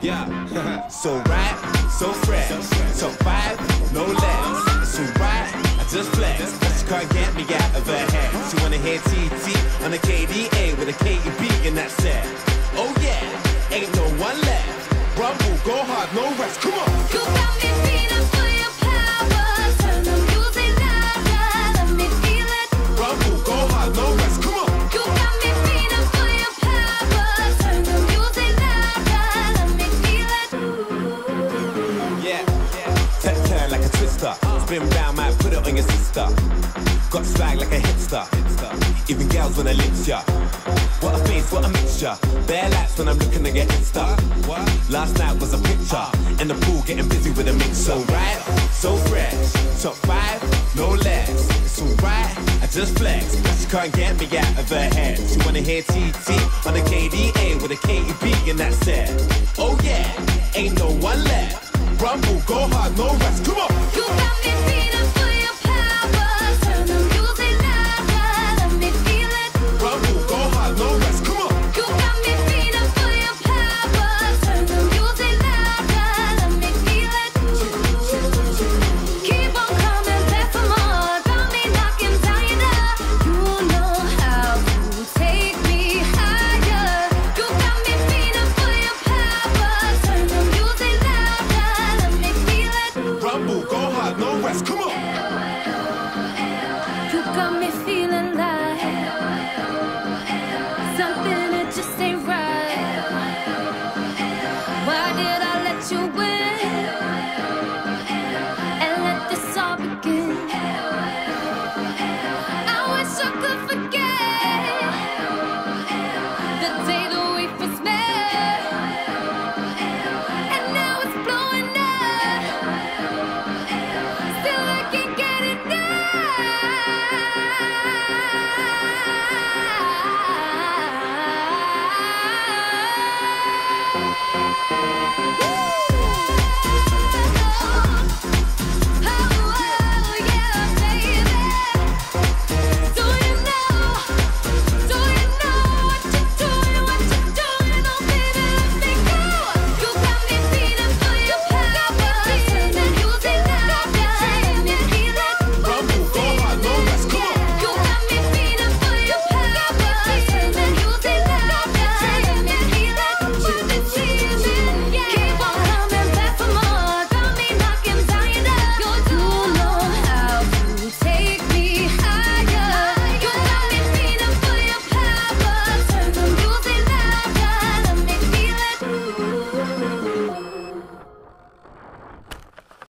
Yeah. So right, so fresh. Top 5, no less. So right, I just flex. She can't get me out of her head. She wanna hear TT on a KDA with a KEB and that's it. Oh yeah, ain't no one left. Rumble, go hard, no rest. Come on. You got me feeling for your power. Turn the music louder, let me feel it. Rumble, go hard, no rest. Come on. You got me feeling for your power. Turn the music louder, let me feel it. Yeah. Turn like a twister. Spin round, might put it on your sister. Got swag like a hipster. Even girls wanna lips ya. What a face, what a mixture. Bare lights when I'm looking to get Insta. Last night was a picture. In the pool getting busy with a mix. So right, so fresh. Top 5, no less. It's alright, I just flex. She can't get me out of her head. She wanna hear TT on the KDA with a KEB and that's it. Oh yeah, ain't no one left. Rumble, go hard, no rest. Come on. You got me feeling for your power. Turn the music louder, let me feel it. Rumble, go hard, no rest. Come on. You got me feeling for your power. Turn the music louder, let me feel it. Keep on coming back for more. Got me knocking down your door. You know how to take me higher. You got me feeling for your power. Turn the music louder, let me feel it. Rumble, go hard, no rest. Come on. You got me feeling like something that just ain't right. Why did I let you win and let this all begin? I wish I could forget the day that we first met, and now it's blowing up. Still I can't get enough. Woo!